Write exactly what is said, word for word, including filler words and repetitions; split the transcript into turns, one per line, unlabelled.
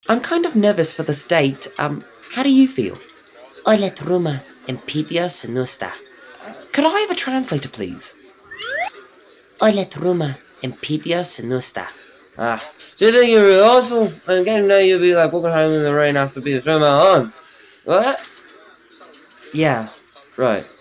I'm kind of nervous for this date. Um, how do you feel? Oile truma impedia sinusta. Could I have a translator, please? Oile truma impedia sinusta.
Ah, so you think you're really awesome? And again, now you'll be like walking home in the rain after being thrown out on. What?
Yeah,
Right.